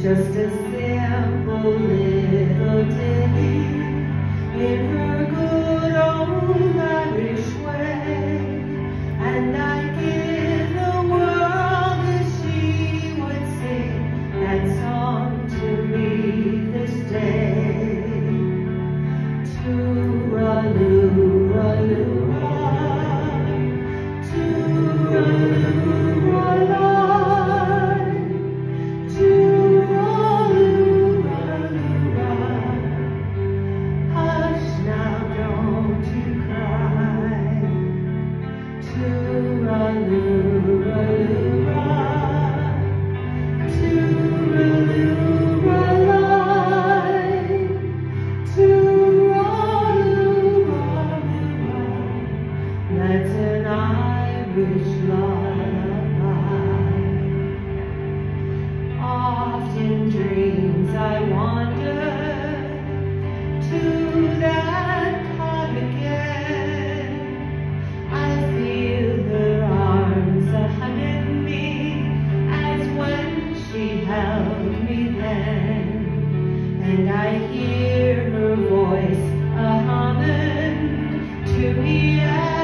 Just a simple little ditty in her good old Irish way, and I'd give the world if she would sing that song to me this day. Tooraloo-ra-loo-ra, tooraloo-ra-la. That's an Irish lullaby. Oft in dreams I wander to that cot again. I feel her arms a-hugging me as when she held me then, and I hear her voice a-humming to me.